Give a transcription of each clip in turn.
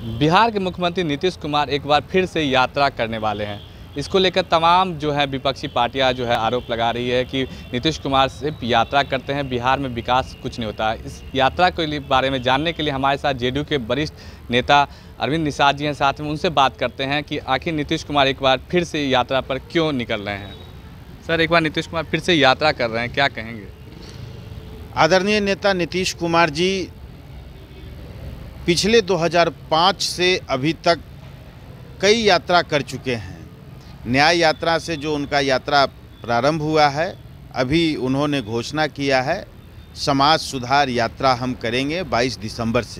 बिहार के मुख्यमंत्री नीतीश कुमार एक बार फिर से यात्रा करने वाले हैं। इसको लेकर तमाम जो है विपक्षी पार्टियां जो है आरोप लगा रही है कि नीतीश कुमार सिर्फ यात्रा करते हैं, बिहार में विकास कुछ नहीं होता है। इस यात्रा के बारे में जानने के लिए हमारे साथ जेडीयू के वरिष्ठ नेता अरविंद निषाद जी हैं, साथ में उनसे बात करते हैं कि आखिर नीतीश कुमार एक बार फिर से यात्रा पर क्यों निकल रहे हैं। सर, एक बार नीतीश कुमार फिर से यात्रा कर रहे हैं, क्या कहेंगे? आदरणीय नेता नीतीश कुमार जी पिछले 2005 से अभी तक कई यात्रा कर चुके हैं। न्याय यात्रा से जो उनका यात्रा प्रारंभ हुआ है, अभी उन्होंने घोषणा किया है समाज सुधार यात्रा हम करेंगे 22 दिसंबर से।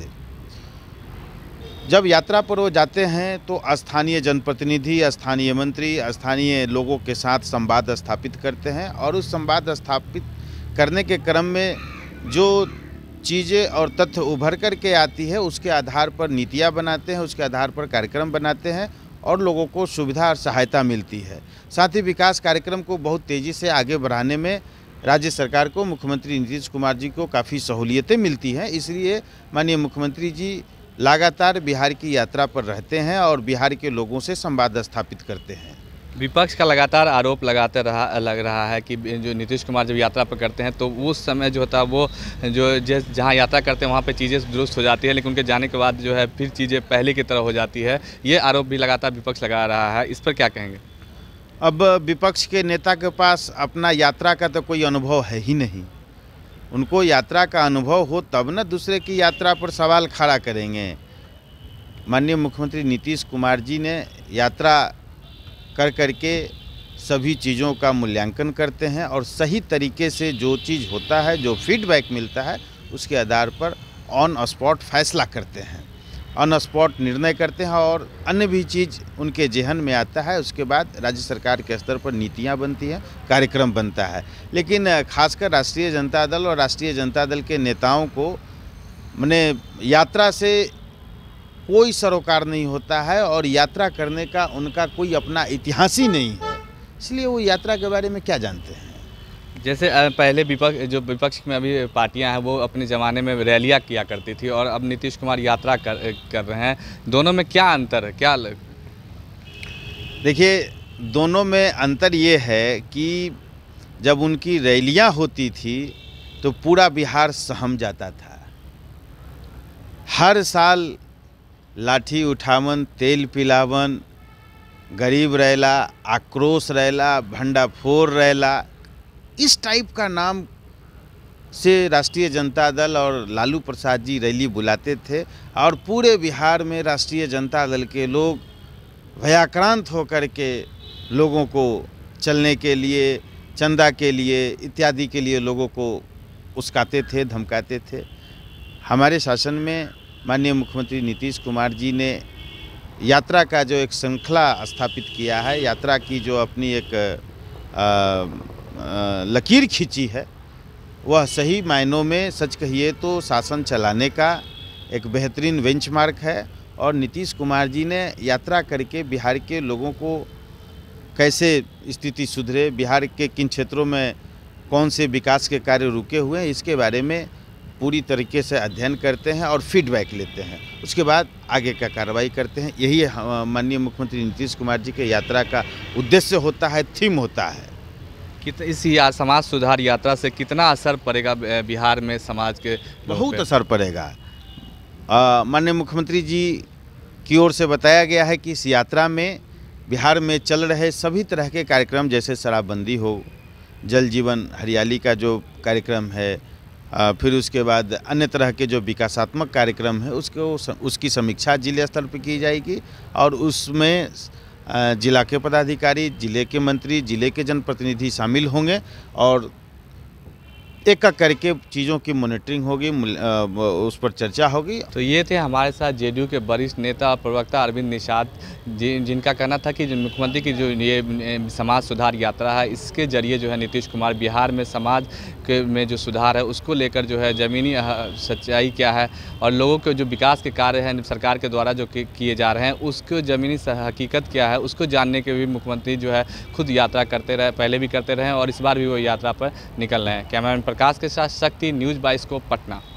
जब यात्रा पर वो जाते हैं तो स्थानीय जनप्रतिनिधि, स्थानीय मंत्री, स्थानीय लोगों के साथ संवाद स्थापित करते हैं और उस संवाद स्थापित करने के क्रम में जो चीज़ें और तथ्य उभर कर के आती है उसके आधार पर नीतियाँ बनाते हैं, उसके आधार पर कार्यक्रम बनाते हैं और लोगों को सुविधा और सहायता मिलती है। साथ ही विकास कार्यक्रम को बहुत तेज़ी से आगे बढ़ाने में राज्य सरकार को, मुख्यमंत्री नीतीश कुमार जी को काफ़ी सहूलियतें मिलती हैं। इसलिए माननीय मुख्यमंत्री जी लगातार बिहार की यात्रा पर रहते हैं और बिहार के लोगों से संवाद स्थापित करते हैं। विपक्ष का लगातार आरोप लग रहा है कि जो नीतीश कुमार जब यात्रा पर करते हैं तो उस समय जो होता है वो जो जहाँ यात्रा करते हैं वहाँ पे चीज़ें दुरुस्त हो जाती है, लेकिन उनके जाने के बाद जो है फिर चीज़ें पहले की तरह हो जाती है। ये आरोप भी लगातार विपक्ष लगा रहा है, इस पर क्या कहेंगे? अब विपक्ष के नेता के पास अपना यात्रा का तो कोई अनुभव है ही नहीं। उनको यात्रा का अनुभव हो तब न दूसरे की यात्रा पर सवाल खड़ा करेंगे। माननीय मुख्यमंत्री नीतीश कुमार जी ने यात्रा कर करके सभी चीज़ों का मूल्यांकन करते हैं और सही तरीके से जो चीज़ होता है, जो फीडबैक मिलता है, उसके आधार पर ऑन स्पॉट फैसला करते हैं, ऑन स्पॉट निर्णय करते हैं और अन्य भी चीज़ उनके जेहन में आता है। उसके बाद राज्य सरकार के स्तर पर नीतियां बनती हैं, कार्यक्रम बनता है। लेकिन खासकर राष्ट्रीय जनता दल और राष्ट्रीय जनता दल के नेताओं को माने यात्रा से कोई सरोकार नहीं होता है और यात्रा करने का उनका कोई अपना इतिहास ही नहीं है, इसलिए वो यात्रा के बारे में क्या जानते हैं। जैसे पहले विपक्ष में अभी पार्टियां हैं वो अपने ज़माने में रैलियां किया करती थी और अब नीतीश कुमार यात्रा कर रहे हैं, दोनों में क्या अंतर है? क्या देखिए, दोनों में अंतर ये है कि जब उनकी रैलियां होती थी तो पूरा बिहार सहम जाता था। हर साल लाठी उठावन, तेल पिलावन, गरीब रैला, आक्रोश रैला, भंडाफोर रैला, इस टाइप का नाम से राष्ट्रीय जनता दल और लालू प्रसाद जी रैली बुलाते थे और पूरे बिहार में राष्ट्रीय जनता दल के लोग भयाक्रांत होकर के लोगों को चलने के लिए, चंदा के लिए इत्यादि के लिए लोगों को उस्काते थे, धमकाते थे। हमारे शासन में माननीय मुख्यमंत्री नीतीश कुमार जी ने यात्रा का जो एक श्रृंखला स्थापित किया है, यात्रा की जो अपनी एक लकीर खींची है, वह सही मायनों में सच कहिए तो शासन चलाने का एक बेहतरीन बेंचमार्क है। और नीतीश कुमार जी ने यात्रा करके बिहार के लोगों को कैसे स्थिति सुधरे, बिहार के किन क्षेत्रों में कौन से विकास के कार्य रुके हुए हैं, इसके बारे में पूरी तरीके से अध्ययन करते हैं और फीडबैक लेते हैं। उसके बाद आगे का कार्रवाई करते हैं। यही माननीय मुख्यमंत्री नीतीश कुमार जी के यात्रा का उद्देश्य होता है, थीम होता है। इस समाज सुधार यात्रा से कितना असर पड़ेगा बिहार में समाज के? बहुत असर पड़ेगा। माननीय मुख्यमंत्री जी की ओर से बताया गया है कि इस यात्रा में बिहार में चल रहे सभी तरह के कार्यक्रम, जैसे शराबबंदी हो, जल जीवन हरियाली का जो कार्यक्रम है, फिर उसके बाद अन्य तरह के जो विकासात्मक कार्यक्रम है उसकी समीक्षा जिले स्तर पर की जाएगी और उसमें जिला के पदाधिकारी, जिले के मंत्री, जिले के जनप्रतिनिधि शामिल होंगे और एक एक करके चीज़ों की मॉनिटरिंग होगी, उस पर चर्चा होगी। तो ये थे हमारे साथ जेडीयू के वरिष्ठ नेता और प्रवक्ता अरविंद निषाद जिनका कहना था कि मुख्यमंत्री की जो ये समाज सुधार यात्रा है, इसके जरिए जो है नीतीश कुमार बिहार में समाज में जो सुधार है उसको लेकर जो है ज़मीनी सच्चाई क्या है और लोगों के जो विकास के कार्य हैं सरकार के द्वारा जो किए जा रहे हैं उसको ज़मीनी हकीकत क्या है उसको जानने के भी मुख्यमंत्री जो है खुद यात्रा करते रहे, पहले भी करते रहे और इस बार भी वो यात्रा पर निकल रहे हैं। कैमरामैन प्रकाश के साथ शक्ति, न्यूज़ 22 को पटना।